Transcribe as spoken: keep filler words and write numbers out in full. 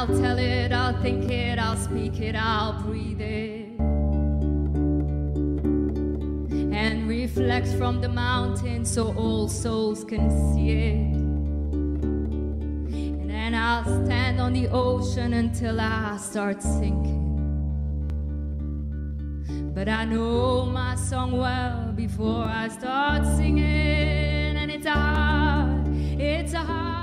I'll tell it, I'll think it, I'll speak it, I'll breathe it, and reflect from the mountain so all souls can see it. And then I'll stand on the ocean until I start sinking. But I know my song well before I start singing, and it's a hard, it's a hard